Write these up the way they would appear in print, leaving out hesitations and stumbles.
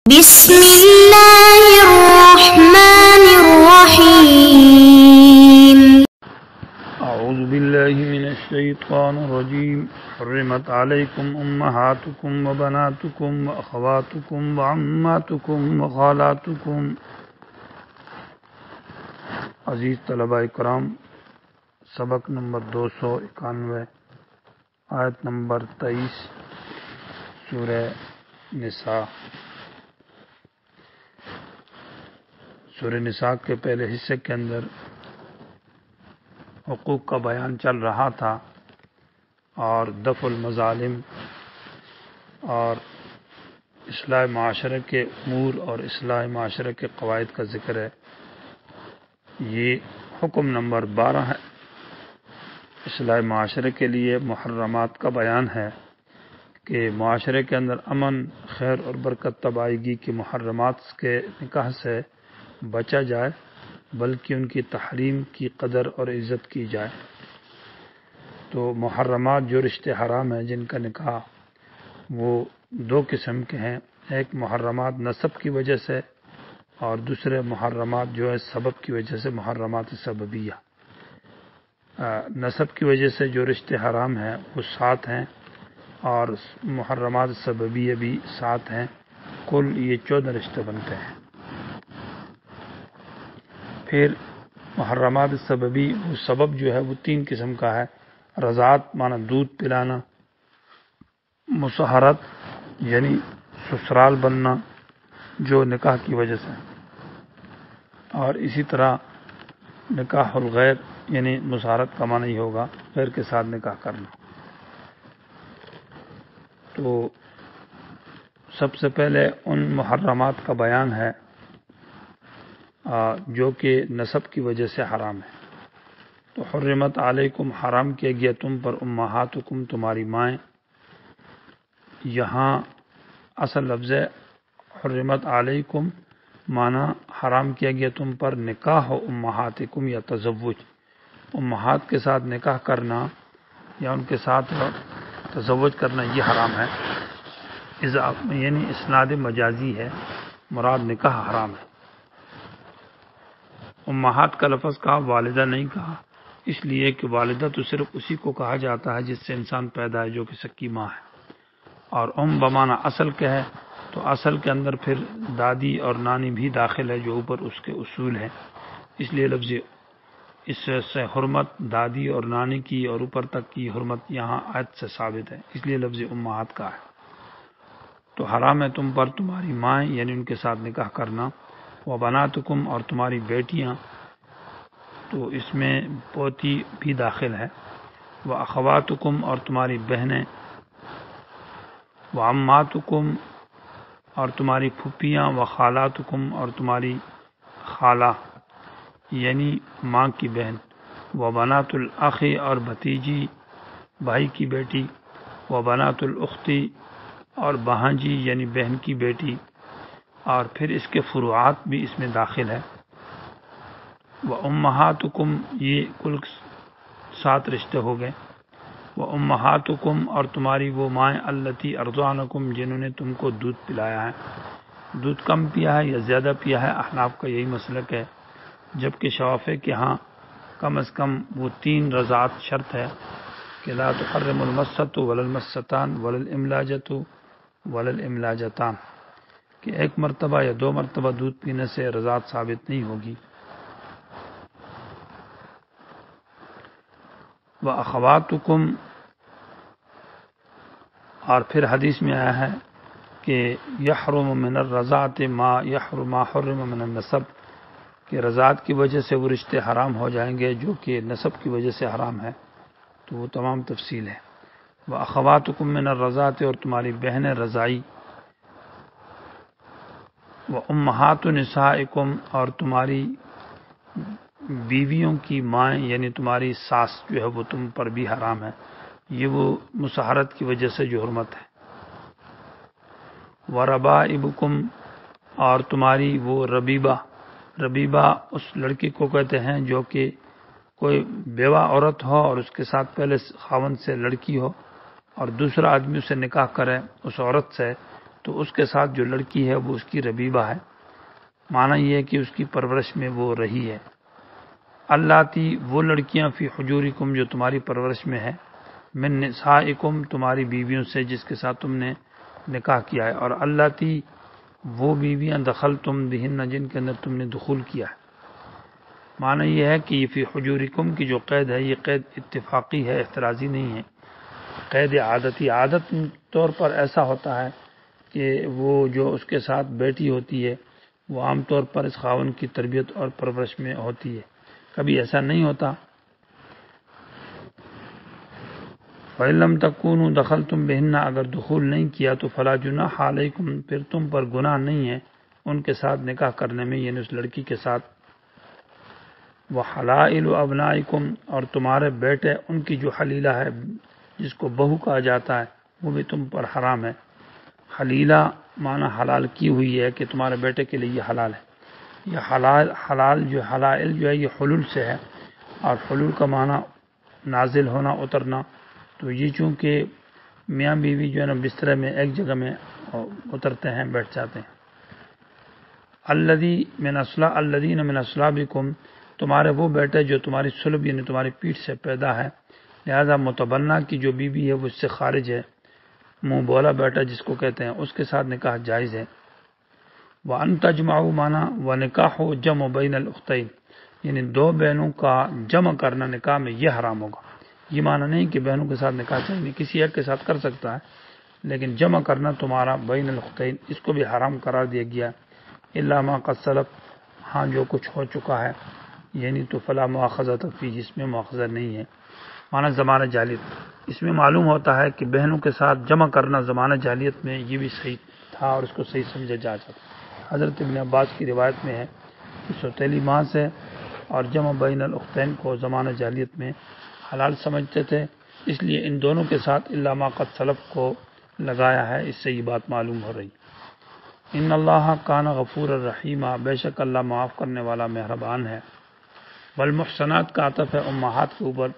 بسم الله الرحمن الرحيم. أعوذ بالله من الشيطان الرجيم. حرمت عليكم أمهاتكم وبناتكم وأخواتكم وعماتكم وخالاتكم. عزیز طلباء کرام، سبق نمبر 291، آیت نمبر 23، سورہ نساء. سورہ نساء کے پہلے حصے کے اندر حقوق کا بیان چل رہا تھا اور دفع المظالم اور اصلاح معاشرے کے امور اور اصلاح معاشرے کے قواعد کا ذکر ہے. یہ حکم نمبر 12 ہے. اصلاح معاشرے کے لیے محرمات کا بیان ہے کہ معاشرے کے اندر امن، خیر اور برکت تب آئے گی کہ محرمات کے نکاح سے بچا جائے، بلکہ ان کی تحریم کی قدر اور عزت کی جائے. تو محرمات جو رشتے حرام ہیں جن کا نکاح، وہ دو قسم کے ہیں. ایک محرمات نسب کی وجہ سے اور دوسرے محرمات جو ہے سبب کی وجہ سے، محرمات سببیہ. نسب کی وجہ سے جو رشتے حرام ہیں وہ 7 ہیں اور محرمات سببیہ بھی 7 ہیں. کل یہ 14 رشتے بنتے ہیں. پھر محرمات سببی، وہ سبب جو ہے وہ 3 قسم کا ہے. رضاعت معنی دودھ پلانا، مصاہرت یعنی سسرال بننا جو نکاح کی وجہ سے، اور اسی طرح نکاح الغیر یعنی مصاہرت کا معنی ہی ہوگا غیر کے ساتھ نکاح کرنا. تو سب سے پہلے ان محرمات کا بیان ہے جو کہ نسب کی وجہ سے حرام ہے. تو حرمت علیکم، حرام کیا گیا تم پر، امہاتکم تمہاری مائیں. یہاں اصل لفظ ہے حرمت علیکم، معنی حرام کیا گیا تم پر نکاح امہاتکم یا تزوج، امہات کے ساتھ نکاح کرنا یا ان کے ساتھ تزوج کرنا یہ حرام ہے. یعنی اسناد مجازی ہے، مراد نکاح حرام ہے. امہات کا لفظ کہا، والدہ نہیں کہا، اس لیے کہ والدہ تو صرف اسی کو کہا جاتا ہے جس سے انسان پیدا ہے، جو کہ سکی ماں ہے. اور بمعنی اصل کے ہے، تو اصل کے اندر پھر دادی اور نانی بھی داخل ہے جو اوپر اس کے اصول ہیں. اس لیے لفظ اس سے حرمت دادی اور نانی کی اور اوپر تک کی حرمت یہاں آیت سے ثابت ہے، اس لیے لفظ امہات کا ہے. تو حرام ہے تم پر تمہاری مائیں یعنی ان کے ساتھ نکاح کرنا. وبناتکم، اور تمہاری بیٹیاں، تو اس میں پوتی بھی داخل ہے. واخواتکم، اور تمہاری بہنیں. وعماتکم، اور تمہاری پھپھیاں. وخالاتکم، اور تمہاری خالہ یعنی ماں کی بہن. وبنات الاخ، اور بھتیجی بھائی کی بیٹی. وبنات الاختی، اور بہانجی یعنی بہن کی بیٹی. اور پھر اس کے فروعات بھی اس میں داخل ہے. وامہاتکم، یہ کل 7 رشتے ہو گئے. وامہاتکم، اور تمہاری وہ مائیں، اللتی ارضعنکم، جنہوں نے تم کو دودھ پلایا ہے. دودھ کم پیا ہے یا زیادہ پیا ہے، احناف کا یہی مسلک ہے، جبکہ شوافع کے ہاں کم از کم وہ 3 رضاعت شرط ہے کہ لا تحرم المسۃ ولا المستان ولا الاملاجۃ ولا الاملاجتان، کہ 1 مرتبہ یا 2 مرتبہ دودھ پینے سے رضاعت ثابت نہیں ہوگی. وَأَخَوَاتُكُمْ، اور پھر حدیث میں آیا ہے کہ یحرم من الرضاعت ما حرم من النسب، کہ رضاعت کی وجہ سے وہ رشتے حرام ہو جائیں گے جو کہ نسب کی وجہ سے حرام ہے. تو وہ تمام تفصیل ہے. وَأَخَوَاتُكُمْ من الرضاعت، اور تمہاری بہنیں رضائی. وَأُمَّهَاتُ نِسَائِكُمْ، اور تمہاری بیویوں کی مائیں یعنی تمہاری ساس جو ہے وہ تم پر بھی حرام ہے. یہ وہ مصاہرت کی وجہ سے جو حرمت ہے. وَرَبَائِبُكُمْ، اور تمہاری وہ ربیبہ اس لڑکی کو کہتے ہیں جو کہ کوئی بیوہ عورت ہو اور اس کے ساتھ پہلے خاوند سے لڑکی ہو اور دوسرا آدمی اسے نکاح کرے اس عورت سے، تو اس کے ساتھ جو لڑکی ہے وہ اس کی ربیبہ ہے، معنی یہ ہے کہ اس کی پرورش میں وہ رہی ہے۔ اللاتی وہ لڑکیاں فی حجورکم جو تمہاری پرورش میں ہے، من نسائکم تمہاری بیویوں سے جس کے ساتھ تم نے نکاح کیا ہے، اور اللاتی وہ بیویاں دخلتم بہن جن کے اندر تم نے دخول کیا ہے۔ معنی یہ ہے کہ فی حجورکم کی جو قید ہے یہ قید اتفاقی ہے، احترازی نہیں ہے، قید عادتی۔ عادت طور پر ایسا ہوتا ہے کہ وہ جو اس کے ساتھ بیٹی ہوتی ہے وہ عام طور پر اس خاوند کی تربیت اور پرورش میں ہوتی ہے، کبھی ایسا نہیں ہوتا۔ فَإِن لَمْ تَكُونُوا دَخَلْتُمْ بِهِنَّ اگر دخول نہیں کیا تو فَلَا جُنَاحَ عَلَيْكُمْ پھر تم پر گناہ نہیں ہے ان کے ساتھ نکاح کرنے میں، یعنی اس لڑکی کے ساتھ۔ وَحَلَائِلُ أَبْنَائِكُمْ اور تمہارے بیٹے ان کی جو حلیلہ ہے جس کو بہو کہا جاتا ہے وہ بھی تم پر حرام ہے۔ حلیلہ معنی حلال کی ہوئی ہے کہ تمہارے بیٹے کے لیے یہ حلال ہے۔ یہ حلال جو حلائل جو ہے یہ حلول سے ہے، اور حلول کا معنی نازل ہونا، اترنا، تو یہ چونکہ میاں بیوی جو ہے نا بستر میں ایک جگہ میں اترتے ہیں، بیٹھ جاتے ہیں۔ الذین من اصلابکم تمہارے وہ بیٹے جو تمہاری صلب یعنی تمہاری پیٹھ سے پیدا ہے، لہذا متبنہ کی جو بیوی ہے وہ اس سے خارج ہے، منہ بولا بیٹا جس کو کہتے ہیں، اس کے ساتھ نکاح جائز ہے۔ وَأَن تَجْمَعُوا مَعَ وَنِكَاحُ جَمْعُ بَيْنَ الْأُخْتَيْنِ یعنی دو بہنوں کا جمع کرنا نکاح میں یہ حرام ہوگا۔ یہ معنی نہیں کہ بہنوں کے ساتھ نکاح چاہیے، کسی ایک کے ساتھ کر سکتا ہے، لیکن جمع کرنا تمہارا بین الاختین اس کو بھی حرام قرار دیا گیا۔ الا ما قد سلف ہاں جو کچھ ہو چکا ہے، یعنی تو فلا مؤاخذۃ فیہ اس میں مؤاخذہ نہیں ہے۔ معنی زمانہ جاہلیت، اس میں معلوم ہوتا ہے کہ بہنوں کے ساتھ جمع کرنا زمانہ جاہلیت میں یہ بھی صحیح تھا اور اس کو صحیح سمجھا جا سکتا۔ حضرت ابن عباس کی روایت میں ہے کہ سوتیلی ماں سے اور جمع بین الاختین کو زمانہ جاہلیت میں حلال سمجھتے تھے، اس لیے ان دونوں کے ساتھ الا ما قد سلف کو لگایا ہے، اس سے یہ بات معلوم ہو رہی۔ ان اللہ کان غفور الرحیم بے شک اللہ معاف کرنے والا مہربان ہے۔ والمحصنات کا عطف ہے امہات کے اوپر،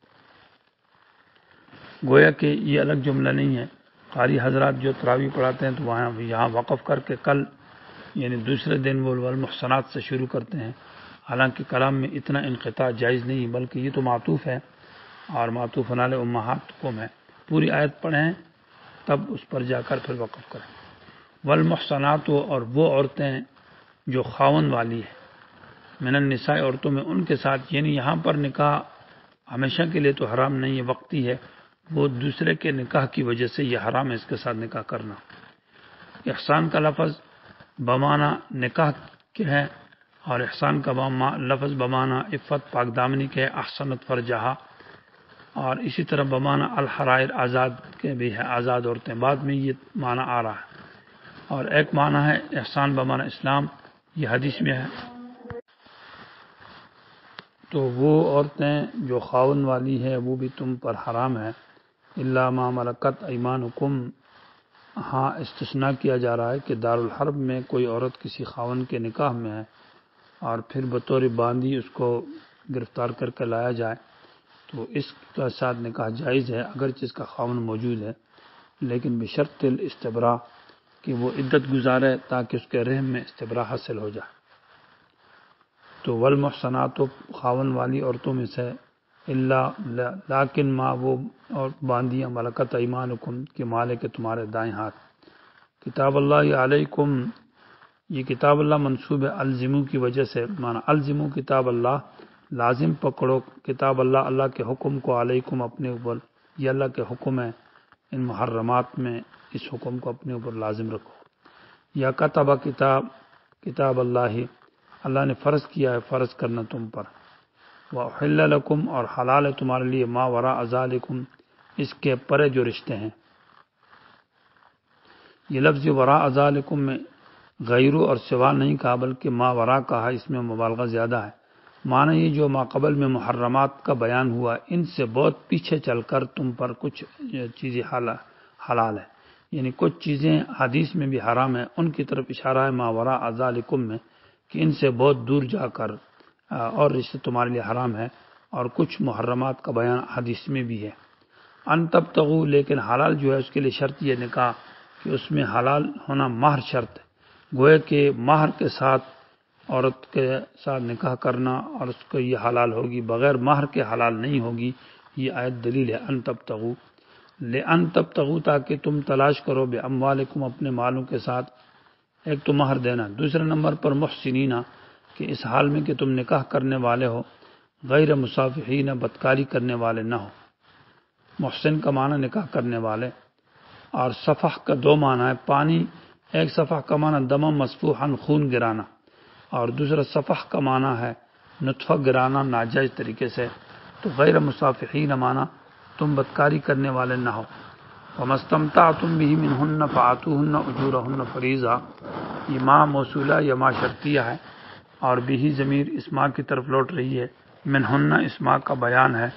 گویا کہ یہ الگ جملہ نہیں ہے۔ قاری حضرات جو تراویح پڑھاتے ہیں تو وہاں یہاں وقف کر کے کل یعنی دوسرے دن وہ والمحصنات سے شروع کرتے ہیں، حالانکہ کلام میں اتنا انقطاع جائز نہیں، بلکہ یہ تو معطوف ہے اور معطوف علی امہاتکم ہے۔ پوری آیت پڑھیں تب اس پر جا کر پھر وقف کریں۔ والمحصنات اور وہ عورتیں جو خاوند والی ہیں، من النساء عورتوں میں ان کے ساتھ، یعنی یہاں پر نکاح ہمیشہ کے لیے تو حرام نہیں ہے، وقتی ہے، وہ دوسرے کے نکاح کی وجہ سے یہ حرام ہے اس کے ساتھ نکاح کرنا۔ احسان کا لفظ بمانہ نکاح کے ہے، اور احسان کا لفظ بمانہ عفت پاک دامنی کے ہے، احسنت فرجہا، اور اسی طرح بمانہ الحرائر آزاد کے بھی ہے، آزاد عورتیں، بعد میں یہ معنی آ رہا ہے۔ اور ایک معنی ہے احسان بمانہ اسلام، یہ حدیث میں ہے۔ تو وہ عورتیں جو خاون والی ہے وہ بھی تم پر حرام ہے۔ الا ما ملکت ایمانکم ہاں استثناء کیا جا رہا ہے کہ دارالحرب میں کوئی عورت کسی خاون کے نکاح میں ہے اور پھر بطور باندی اس کو گرفتار کر کے لایا جائے تو اس کے ساتھ نکاح جائز ہے اگرچہ اس کا خاون موجود ہے، لیکن بشرط الاستبراء کہ وہ عدت گزارے تاکہ اس کے رحم میں استبراء حاصل ہو جائے۔ تو والمحصنات خاون والی عورتوں میں سے لیکن ما وہ اور باندیاں ملکت ایمانکم کے مالک تمہارے دائیں ہاتھ۔ کتاب اللہ علیکم یہ کتاب اللہ منصوب ہے الزمو کی وجہ سے، معنی الزمو کتاب اللہ لازم پکڑو کتاب اللہ، اللہ کے حکم کو علیکم اپنے اوپر، یہ اللہ کے حکم ہے، ان محرمات میں اس حکم کو اپنے اوپر لازم رکھو۔ یا کتب کتاب اللہ اللہ نے فرض کیا ہے فرض کرنا تم پر۔ وَأُحِلَّ لَكُمْ اور حلال ہے تمہارے لیے ما وراء ذالکم اس کے پرے جو رشتے ہیں۔ یہ لفظ وراء ذالکم میں غیرو اور سوا نہیں کہا بلکہ ما وراء کہا، اس میں مبالغہ زیادہ ہے۔ معنی یہ جو ما قبل میں محرمات کا بیان ہوا ان سے بہت پیچھے چل کر تم پر کچھ چیزیں حلال ہے، یعنی کچھ چیزیں حدیث میں بھی حرام ہیں، ان کی طرف اشارہ ہے ما وراء ذالکم میں کہ ان سے بہت دور جا کر اور رشتے تمہارے لیے حرام ہے، اور کچھ محرمات کا بیان حدیث میں بھی ہے۔ ان تبتغوا لیکن حلال جو ہے اس کے لیے شرط یہ نکاح کہ اس میں حلال ہونا مہر شرط ہے، گویا کہ مہر کے ساتھ عورت کے ساتھ نکاح کرنا اور اس کو یہ حلال ہوگی، بغیر مہر کے حلال نہیں ہوگی۔ یہ آیت دلیل ہے ان تبتغوا، لأن تبتغوا تاکہ تم تلاش کرو باموالکم اپنے مالوں کے ساتھ، ایک تو مہر دینا، دوسرے نمبر پر محسنین کہ اس حال میں کہ تم نکاح کرنے والے ہو، غیر مصافحین بدکاری کرنے والے نہ ہو۔ محسن کا معنی نکاح کرنے والے، اور صفح کا دو معنی ہے، پانی، ایک صفح کا معنی دم مسفوحا خون گرانا، اور دوسرا صفح کا معنی ہے نطفہ گرانا ناجائز طریقے سے۔ تو غیر مصافحین معنی تم بدکاری کرنے والے نہ ہو۔ ومستمتعتم به منہن فآتوہن اجورہن فریضہ، یہ ما موصولہ یا ما شرطیہ ہے، اور بھی ضمیر اسما کی طرف لوٹ رہی ہے، منہن اسما کا بیان ہے۔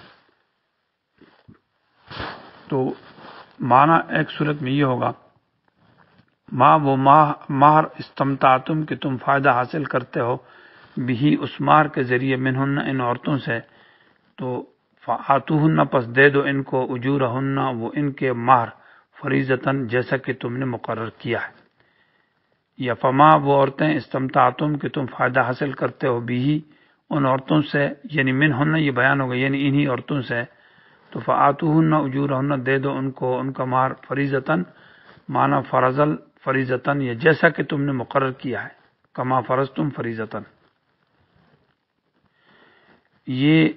تو معنی ایک صورت میں یہ ہوگا، وہ مہر استمتعتم کہ تم فائدہ حاصل کرتے ہو، بھی اس مہر کے ذریعے منہن ان عورتوں سے، تو فآتوہن پس دے دو ان کو، اجورہن وہ ان کے مہر، فریضتاً جیسا کہ تم نے مقرر کیا ہے۔ یا فما وہ عورتیں استمتعتم کہ تم فائدہ حاصل کرتے ہو، بھی ان عورتوں سے، یعنی منہن یہ بیان ہوگا یعنی انہی عورتوں سے، تو فآتوہن اجورہن دے دو ان کو ان کا مہر، فریضتاً معنی فرضل فریضتاً یہ جیسا کہ تم نے مقرر کیا ہے، کما فرضتم فریضتاً۔ یہ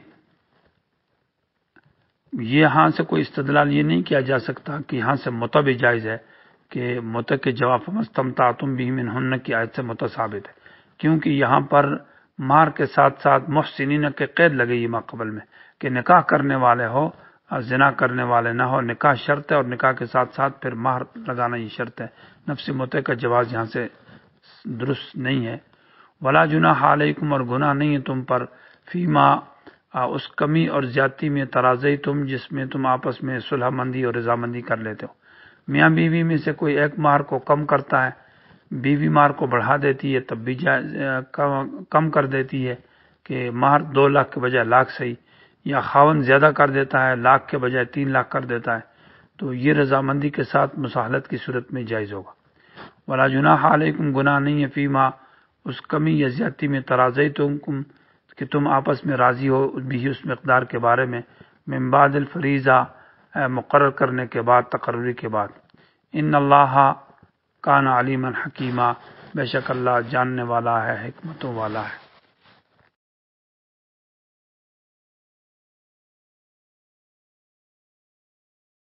یہاں سے کوئی استدلال یہ نہیں کیا جا سکتا کہ یہاں سے متع بھی جائز ہے، کہ متع کے جواب فمستمتعتم به منہن کی آیت سے متع ثابت ہے، کیونکہ یہاں پر مہر کے ساتھ ساتھ محسنین کے قید لگئی ما قبل میں، کہ نکاح کرنے والے ہو اور زنا کرنے والے نہ ہو، نکاح شرط ہے، اور نکاح کے ساتھ ساتھ پھر مہر لگانا یہ شرط ہے۔ نفس متع کا جواز یہاں سے درست نہیں ہے۔ ولا جناح علیکم اور گناہ نہیں ہے تم پر، فیما اس کمی اور زیادتی میں ترازی تم جس میں تم آپس میں صلح مندی اور رضامندی کر لیتے ہو۔ میاں بیوی میں سے کوئی ایک مہر کو کم کرتا ہے، بیوی مہر کو بڑھا دیتی ہے، تب بھی کم کر دیتی ہے کہ مہر 2 لاکھ کے بجائے لاکھ صحیح، یا خاوند زیادہ کر دیتا ہے، لاکھ کے بجائے 3 لاکھ کر دیتا ہے، تو یہ رضامندی کے ساتھ مصالحت کی صورت میں جائز ہوگا۔ ولا جناح علیکم گناہ نہیں ہے، فیما اس کمی یا زیادتی میں ترازی تم کہ تم آپس میں راضی ہو بھی اس مقدار کے بارے میں، من بعد الفریضہ مقرر کرنے کے بعد، تقرری کے بعد۔ ان اللہ کان علیما حکیما، بے شک اللہ جاننے والا ہے، حکمتوں والا ہے۔